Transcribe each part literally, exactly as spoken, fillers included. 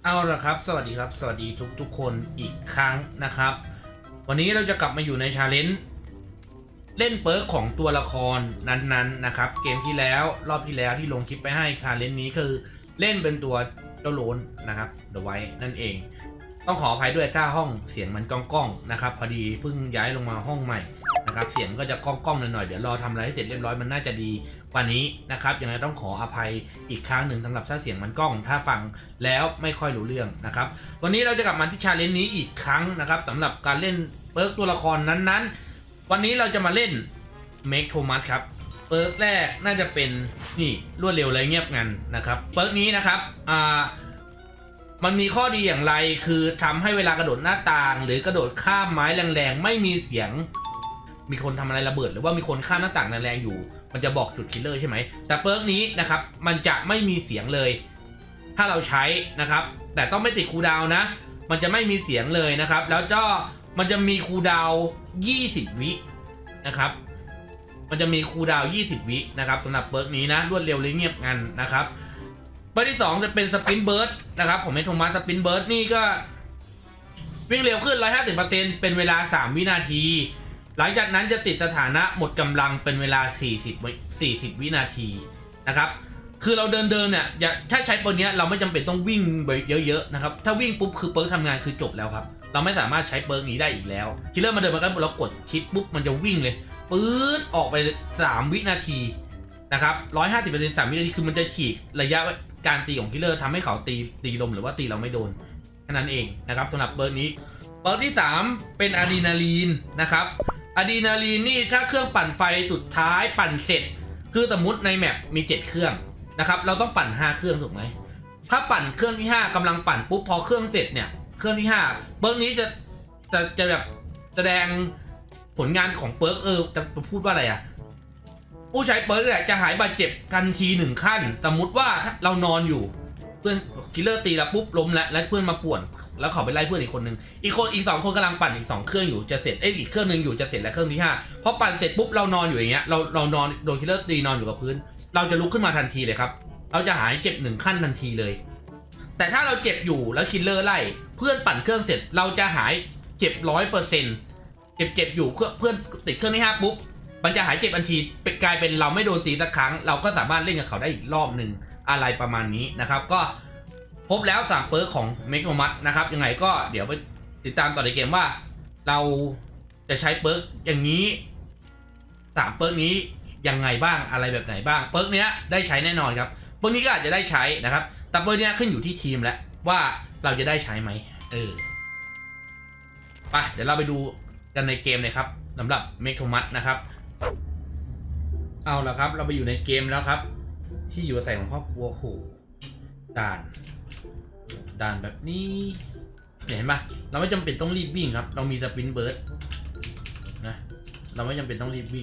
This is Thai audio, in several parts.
เอาละครับสวัสดีครับสวัสดีทุกทุกคนอีกครั้งนะครับวันนี้เราจะกลับมาอยู่ในชาเลนจ์เล่นเปิร์กของตัวละครนั้นๆ น, นะครับเกมที่แล้วรอบที่แล้วที่ลงคลิปไปให้ชาเลนจ์นี้คือเล่นเป็นตัวเจ้าโลนนะครับเดอะไวท์นั่นเองต้องขออภัยด้วยถ้าห้องเสียงมันก้องๆนะครับพอดีเพิ่งย้ายลงมาห้องใหม่นะครับเสียงก็จะก้องๆหน่อยๆเดี๋ยวรอทำอะไรให้เสร็จเรียบร้อยมันน่าจะดีกว่านี้นะครับยังไงต้องขออภัยอีกครั้งหนึ่งสำหรับถ้าเสียงมันก้องถ้าฟังแล้วไม่ค่อยรู้เรื่องนะครับวันนี้เราจะกลับมาที่ชาเลนจ์นี้อีกครั้งนะครับสำหรับการเล่นเปิร์กตัวละครนั้นๆวันนี้เราจะมาเล่นเมคโทมัสครับเปิร์กแรกน่าจะเป็นนี่รวดเร็วและเงียบงันนะครับเปิร์กนี้นะครับอ่ามันมีข้อดีอย่างไรคือทำให้เวลากระโดดหน้าต่างหรือกระโดดข้ามไม้แรงๆไม่มีเสียงมีคนทำอะไรระเบิดหรือว่ามีคนข้ามหน้าต่างแรงๆอยู่มันจะบอกจุดคิลเลอร์ใช่ไหมแต่เปิร์กนี้นะครับมันจะไม่มีเสียงเลยถ้าเราใช้นะครับแต่ต้องไม่ติดคูลดาวน์นะมันจะไม่มีเสียงเลยนะครับแล้วก็มันจะมีคูลดาวน์ยี่สิบวินะครับมันจะมีคูลดาวน์ยี่สิบวินะครับสำหรับเปิร์กนี้นะรวดเร็วและเงียบงันนะครับเปิร์กที่สองจะเป็นสปินเบิร์ดนะครับผมให้โทมัสสปินเบิร์ดนี่ก็วิ่งเร็วขึ้น หนึ่งร้อยห้าสิบเปอร์เซ็นต์ เป็นเวลาสามวินาทีหลังจากนั้นจะติดสถานะหมดกำลังเป็นเวลาสี่สิบ สี่สิบวินาทีนะครับคือเราเดินเดินเนี่ยถ้าใช้เปิร์กนี้เราไม่จำเป็นต้องวิ่งไปเยอะๆนะครับถ้าวิ่งปุ๊บคือเปิร์กทำงานคือจบแล้วครับเราไม่สามารถใช้เปิร์กนี้ได้อีกแล้วคิลเลอร์มาเดินมากันเรากดชิปปุ๊บมันจะวิ่งเลยปื๊ดออกไปสามวินาทีนะครับ หนึ่งร้อยห้าสิบเปอร์เซ็นต์ สามวินาทีคือมันจะฉีกระยะการตีของคิลเลอร์ทำให้เขาตีตีลมหรือว่าตีเราไม่โดนแค่นั้นเองนะครับสำหรับเปิร์กนี้เปิร์กที่สามเป็นอะดรีนาลีนนะครับอะดรีนาลีนนี่ถ้าเครื่องปั่นไฟสุดท้ายปั่นเสร็จคือสมมติในแมปมีเจ็ดเครื่องนะครับเราต้องปั่นห้าเครื่องถูกไหมถ้าปั่นเครื่องที่ห้ากำลังปั่นปุ๊บพอเครื่องเสร็จเนี่ยเครื่องที่ห้าเปิร์กนี้จะจะจะแบบแสดงผลงานของเปิร์กเออจะพูดว่าอะไรอ่ะผู้ใช้เปิร์กเนี่ยจะหายบาดเจ็บทันทีหนึ่งขั้นสมมติว่าเรานอนอยู่เพื่อนคิลเลอร์ตีแล้วปุ๊บล้มแล้วแล้วเพื่อนมาป่วนแล้วเขาไปไล่เพื่อนอีกคนนึงอีกคนอีกสองคนกำลังปั่นอีกสองเครื่องอยู่จะเสร็จเอ้ยอีกเครื่องนึงอยู่จะเสร็จแล้วเครื่องที่ห้าพอปั่นเสร็จปุ๊บเรานอนอยู่อย่างเงี้ยเราเรานอนโดนคิลเลอร์ตีนอนอยู่กับพื้นเราจะลุกขึ้นมาทันทีเลยครับเราจะหายเจ็บหนึ่งขั้นทันทีเลยแต่ถ้าเราเจ็บอยู่แล้วคิลเลอร์ไล่เพื่อนปั่นเครื่องเสร็จเราจะหายเจ็บร้อยเปอร์เซ็นต์เจ็บเจ็บอยู่เพื่อนติดเครื่องที่ห้าปุ๊บมันจะหายเจ็บทันทีเป็นกลายเป็นเราไม่โดนตีสักครั้งเราก็สามารถเล่นกับเขาได้อีกรอบหนึ่งอะไรประมาณนี้นะครับก็พบแล้วสามเปิร์กของเมคโทมัสนะครับยังไงก็เดี๋ยวไปติดตามต่อในเกมว่าเราจะใช้เปิร์กอย่างนี้สามเปิร์กนี้ยังไงบ้างอะไรแบบไหนบ้างเปิร์กเนี้ยได้ใช้แน่นอนครับเปิร์กนี้ก็อาจจะได้ใช้นะครับแต่เปิร์กเนี้ยขึ้นอยู่ที่ทีมแล้วว่าเราจะได้ใช้ไหมเออไปเดี๋ยวเราไปดูกันในเกมเลยครับสำหรับเมคโทมัสนะครับเอาละครับเราไปอยู่ในเกมแล้วครับที่อยู่อาศัยของครอบครัวโหด่านด่านแบบนี้เห็นปะเราไม่จำเป็นต้องรีบวิ่งครับเรามีสปินเบิร์ดนะเราไม่จำเป็นต้องรีบวิ่ง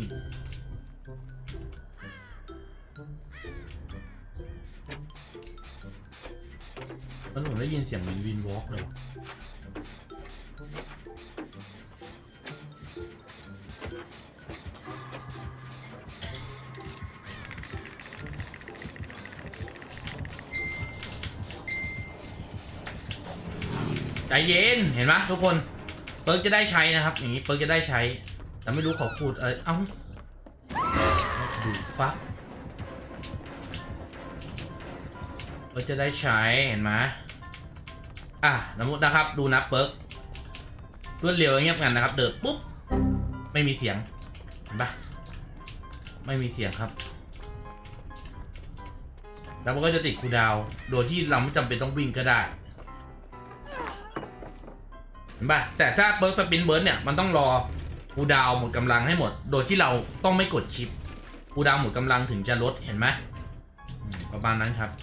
แล้วผมได้ยินเสียงวินวินวอล์กเลยใจเย็นเห็นไหมทุกคนเปิร์กจะได้ใช้นะครับอย่างนี้เปิร์กจะได้ใช้แต่ไม่รู้ขอพูดเออเอ้าดูฟักเปิร์กจะได้ใช้เห็นไหมอ่ะสมมตินะครับดูนะเปิร์กรวดเร็วเงียบงันนะครับเดินปุ๊บไม่มีเสียงเห็นปะไม่มีเสียงครับแล้วมันก็จะติดคูลดาวน์โดยที่เราไม่จำเป็นต้องวิ่งก็ได้เห็นป่ะแต่ถ้าเปิร์กสปินเบิร์ดเนี่ยมันต้องรอคูลดาวน์หมดกำลังให้หมดโดยที่เราต้องไม่กดชิปคูลดาวน์หมดกำลังถึงจะลดเห็นไหมประมาณนั้นครับ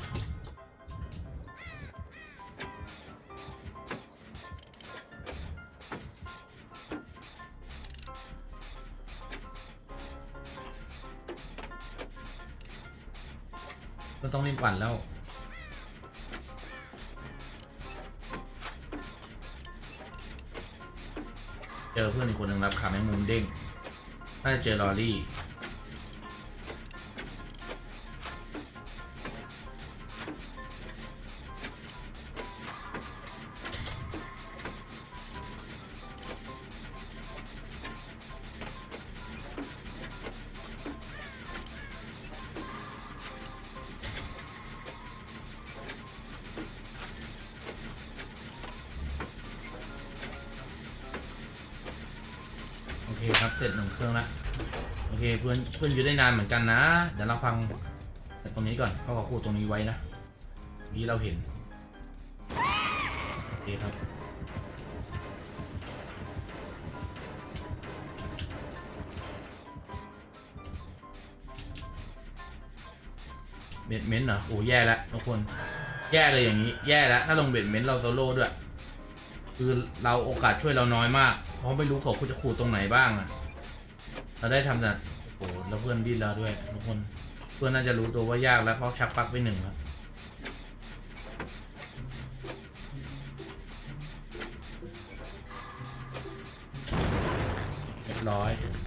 ก็ต้องรีบปั่นแล้วเจอเพื่อนอีกคนหนึ่งรับขาแมงมุมเด้งน่าจะเจอลอรี่ครับเสร็จหนึ่งเครื่องละโอเคเพื่อนเพื่อนอยู่ได้นานเหมือนกันนะเดี๋ยวเราพังตรงนี้ก่อนเพราะเขาขูดตรงนี้ไว้นะนี้เราเห็นโอเคครับเบ็ดเม้นเหรอโอ้แย่แล้วทุกคนแย่เลยอย่างนี้แย่แล้วถ้าลงเบ็ดเม้นเราโซโล่ด้วยคือเราโอกาสช่วยเราน้อยมากเพราะไม่รู้เขาจะขูดตรงไหนบ้างอะเราได้ทำแต่โอ้แล้วเพื่อนดิ้นแล้วด้วยทุกคนเพื่อนน่าจะรู้ตัวว่ายากแล้วเพราะชักปลั๊กไปหนึ่งแล้วเรียบร้อย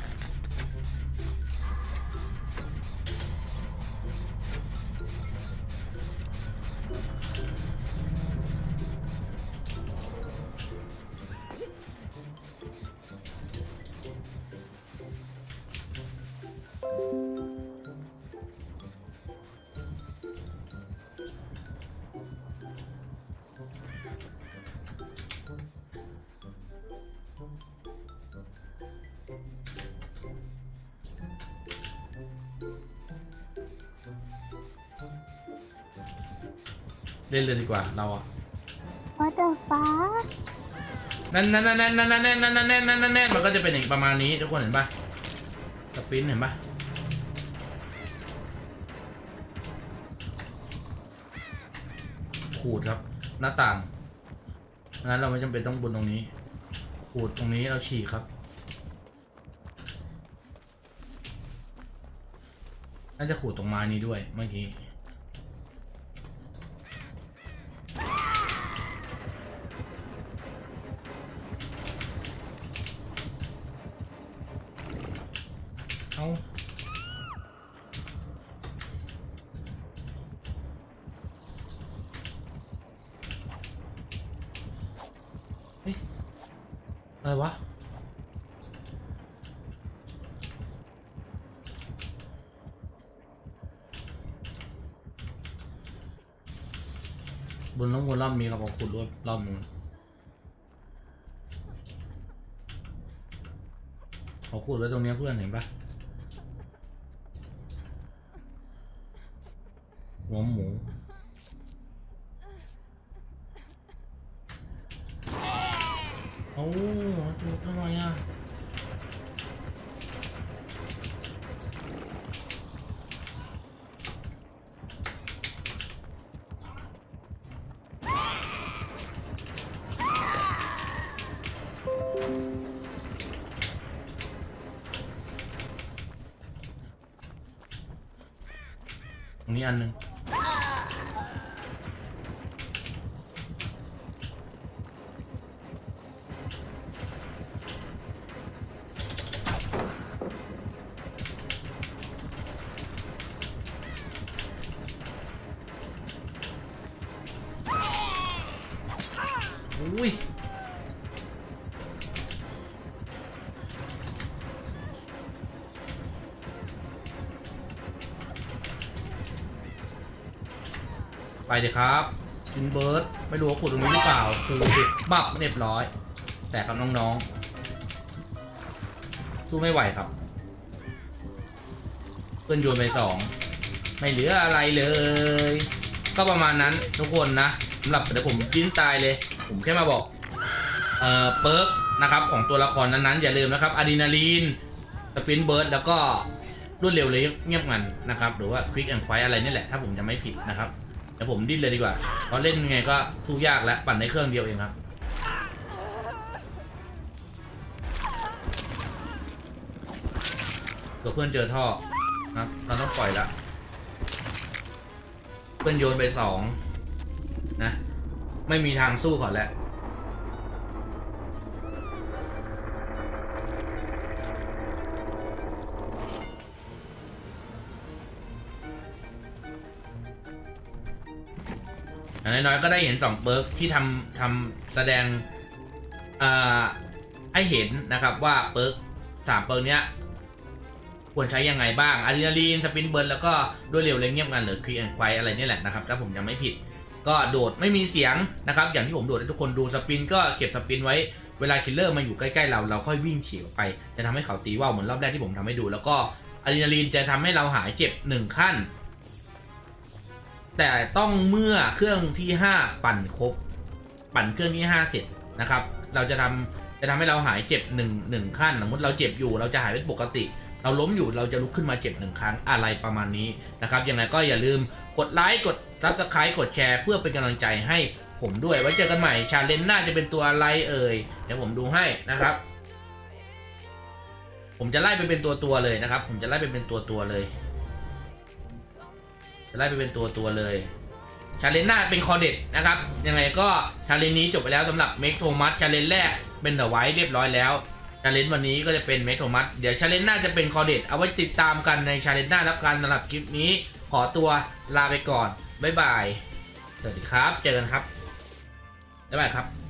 เล่นเลยดีกว่าเราอ่ะ What the fuck นั่นนั่นนั่นนั่นนั่นนั่นนั่นนั่นนั่นนั่นนั่นมันก็จะเป็นอย่างประมาณนี้ทุกคนเห็นปะสปินเห็นปะขูดครับหน้าต่างงั้นเราไม่จำเป็นต้องบนตรงนี้ขูดตรงนี้เราฉีกครับน่าจะขูดตรงไม้นี้ด้วยเมื่อกี้เอาเฮ้ยอะไรวะบนน้องบนรอบมีกับผมขุดรอบรอบนึงเขาขุดไว้ตรงนี้เพื่อนเห็นปะหัวหมูโอ้ถูกทำไมอ่ะตรงนี้อันหนึ่งอุ้ยไปเลยครับซินเบิร์ดไม่รู้ว่าขุดตรงนี้หรือเปล่าคือเด็กบับเรียบร้อยแต่ครับน้องๆสู้ไม่ไหวครับเพื่อนโยนไปสองไม่เหลืออะไรเลยก็ประมาณนั้นทุกคนนะสำหรับเดี๋ยวผมจิ้นตายเลยผมแค่มาบอกเอ่อเปิร์กนะครับของตัวละครนั้นๆอย่าลืมนะครับอะดรีนาลีนสปินเบิร์ดแล้วก็รวดเร็วเลยเงียบงันนะครับหรือว่าควิกแอนด์ไฟอะไรนี่แหละถ้าผมจะไม่ผิดนะครับเดี๋ยวผมดิ้นเลยดีกว่าเพราะเล่นไงก็สู้ยากแล้วปั่นในเครื่องเดียวเองครับตัวเพื่อนเจอท่อครับเราต้องปล่อยละเพื่อนโยนไปสองนะไม่มีทางสู้ก่อนแล้วน้อยๆก็ได้เห็นสองเปิร์กที่ทำทำแสดงให้เห็นนะครับว่าเปิร์กสามเปิร์กเนี้ยควรใช้ยังไงบ้างอะดรีนาลีนสปินเบิร์นแล้วก็ด้วยเร็วเร่งเงียบงันหรือควีแอนด์ไฟอะไรนี่แหละนะครับถ้าผมยังไม่ผิดก็โดดไม่มีเสียงนะครับอย่างที่ผมโดดให้ทุกคนดูสปินก็เก็บสปินไว้เวลาคิลเลอร์มาอยู่ใกล้ๆเราเราค่อยวิ่งเฉียวไปจะทำให้เขาตีว่าวเหมือนรอบแรกที่ผมทำให้ดูแล้วก็อะดรีนาลีนจะทำให้เราหายเจ็บหนึ่งขั้นแต่ต้องเมื่อเครื่องที่ห้าปั่นครบปั่นเครื่องที่ห้าเสร็จนะครับเราจะทำจะทำให้เราหายเจ็บหนึ่งหนึ่งขั้นสมมติเราเจ็บอยู่เราจะหายเป็นปกติเราล้มอยู่เราจะลุกขึ้นมาเจ็บหนึ่งครั้งอะไรประมาณนี้นะครับยังไงก็อย่าลืมกดไลค์กดซับสไครต์กดแชร์เพื่อเป็นกำลังใจให้ผมด้วยไว้เจอกันใหม่ชาเลนจ์หน้าจะเป็นตัวอะไรเอ่ยเดี๋ยวผมดูให้นะครับผมจะไล่ไปเป็นตัวตัวเลยนะครับผมจะไล่ไปเป็นตัวตัวเลยจะไล่ไปเป็นตัวตัวเลยชาเลนจ์หน้าเป็นคอเด็ดนะครับยังไงก็ชาเลนจ์นี้จบไปแล้วสำหรับเมกโทมัสชาเลนจ์แรกเป็นเดอะไวท์เรียบร้อยแล้วชาเลนจ์วันนี้ก็จะเป็นเมกโทมัสเดี๋ยวชาเลนจ์หน้าจะเป็นคอเด็ดเอาไว้ติดตามกันในชาเลนจ์หน้าแล้วกันสำหรับคลิปนี้ขอตัวลาไปก่อนบ๊ายบายสวัสดีครับเจอกันครับบ๊ายบายครับ